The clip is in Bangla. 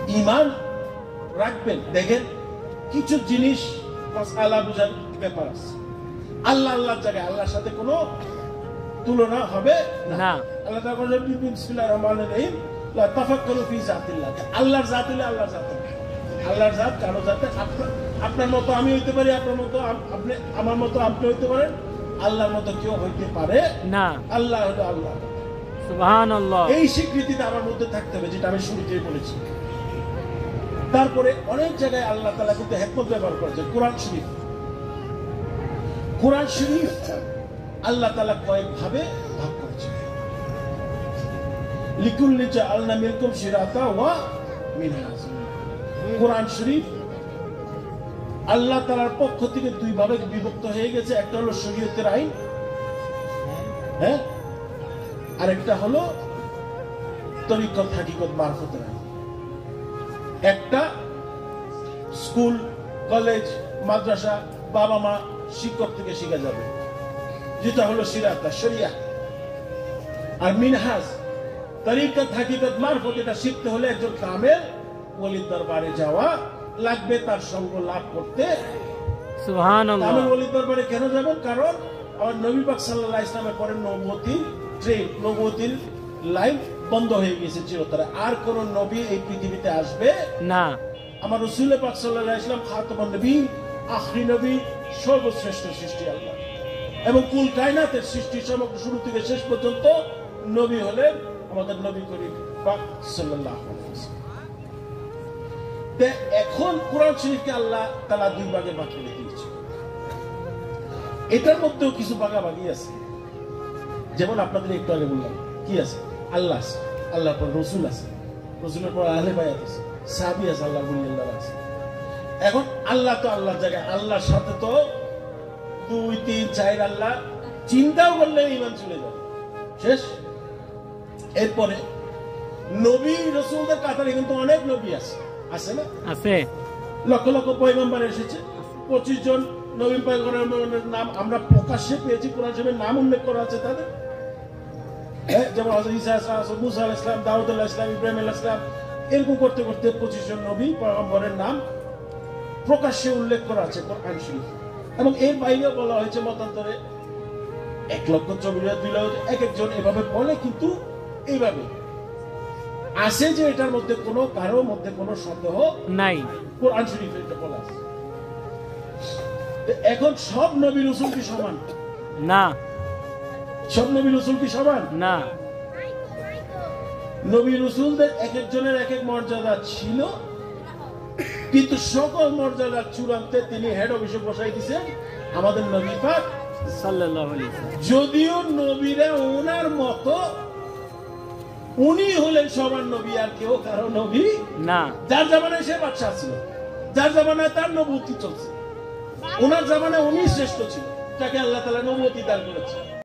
ঈমান রাখবেন। দেখেন কিছু জিনিস মাসআলা বুঝার ব্যাপার আছে। আল্লাহ আল্লাহর জায়গায় আল্লাহর সাথে কোনো তুলনা হবে না। আল্লাহ তাআলা বলেন বিসমিল্লাহির রহমানির রহিম লা তাফাক্কারু ফি যাতিল্লাহ। আল্লাহর জাত হলে আল্লাহর জাত, আল্লাহর জাত কারো জাতে আপনার মতো আমি হইতে পারি, আপনার মতো আপনি, আমার মতো আপনি হইতে পারেন, আল্লাহর মতো কেউ হইতে পারে না। আল্লাহ হলো আল্লাহ, সুবহানাল্লাহ। এই স্বীকৃতিটা আমার মধ্যে থাকতে হবে, যেটা আমি শুরুতেই বলেছি। তারপরে অনেক জায়গায় আল্লাহ তাআলা কিন্তু হিকমত ব্যবহার করেছেন। কোরআন শরীফ আল্লাহ তাআলা কয়েক ভাবে ভাগ করেছেন। লিকুল্লি জাআলনা মিনকুম শিরাতা ওয়া মিনহাজ। কোরআন শরীফ আল্লাহ তাআলার পক্ষ থেকে দুই ভাবে বিভক্ত হয়ে গেছে। একটা হলো শরীয়তের আইন, হ্যাঁ, আরেকটা হলো তরিকত হাকিকত মারফতের আইন। একটা স্কুল, কলেজ, মাদ্রাসা, বাবা মা, শিক্ষক থেকে শিখা যাবে, যেটা হলো শিরাতা শরিয়া। আর মিনহাজ তরিকত হাকিকত মারফত, এটা শিখতে হলে একজন কামেল ওলির দরবারে যাওয়া লাগবে, তার সঙ্গ লাভ করতে। সুবহানাল্লাহ। কামেল ওলির দরবারে কেন যাবেন? কারণ আমার নবী পাক সাল্লাল্লাহু আলাইহি ওয়াসাল্লামের পরে নবুয়তির ট্রেন, নবুয়তির লাইন বন্ধ হয়ে গেছে চিরতরে। আর কোন নবী এই পৃথিবীতে আসবে না। আমার রাসূল পাক সাল্লাল্লাহু আলাইহি ওয়াসাল্লাম খাতামুন নবী, আখরি নবী, সর্বশ্রেষ্ঠ সৃষ্টি আল্লাহ, এবং কুল কায়নাতের সৃষ্টি সমগ্র শুরু থেকে শেষ পর্যন্ত নবী হলেন আমাদের নবী করিম পাক সাল্লাল্লাহু আলাইহি ওয়াসাল্লাম। এখন কোরআন শরীফকে আল্লাহ তাআলা দুই ভাগে ভাগ করে দিয়েছে। এটার মধ্যেও কিছু ভাগাভাগি আছে, যেমন আপনাদের একটু আগে বললাম কি আছে, আল্লাহ আছে, আল্লাহর পর রসুল আছে, রসুলের পর আহলে বায়াত আছে, সাহাবী আছে, আল্লাহ বলিল্লাহ আছে। এখন আল্লাহ তো আল্লাহর জায়গায়, আল্লাহর সাথে তো 2, 3, 4 আল্লাহ চিন্তাও করলে ঈমান চলে যাবে, শেষ। এরপরে নবী রাসূলদের কাতারে কিন্তু অনেক নবী আছে, আছে না? আছে। লক্ষ লক্ষ পয়গম্বর এসেছে, 25 জন নবী পয়গম্বরের নাম আমরা প্রকাশ্যে পেয়েছি, কোরআন শরীফে নাম উল্লেখ করা আছে তাদের। যেমন হযরত ঈসা আলাইহিস সালাম, মুসা আলাইহিস সালাম, দাউদ আলাইহিস সালাম, ইব্রাহিম আলাইহিস সালাম, এরকম করতে করতে 25 জন নবী পয়গম্বরের নাম প্রকাশ্যে উল্লেখ করা আছে কোরআন শরীফে। এবং এর বাইরেও বলা হয়েছে মতান্তরে 1,24,000, 2,00,000, এক একজন এভাবে বলে, কিন্তু এইভাবে আছে যে এটার মধ্যে কোনো কারোর মধ্যে কোনো সন্দেহ নাই, কোরআন শরীফে এটা বলা আছে। এখন সব নবী রাসূল কি সমান? না। সব নবী রাসূল কি সমান? না। নবী রাসূলদের এক একজনের এক এক মর্যাদা ছিল, কিন্তু সকল মর্যাদার চূড়ান্তে তিনি হেড অফিসে বসাই দিয়েছেন আমাদের নবী পাক সাল্লাল্লাহু আলাইহি ওয়াসাল্লাম। যদিও নবীরা ওনার মতো, উনি হলেন সবার নবী, আর কেউ কারো নবী না। যার জামানায় সে বাদশা ছিল, যার জামানায় তার নবুয়তি চলছে, ওনার জামানায় উনি শ্রেষ্ঠ ছিল, যাকে আল্লাহ তাআলা নবুয়তি দান করেছে।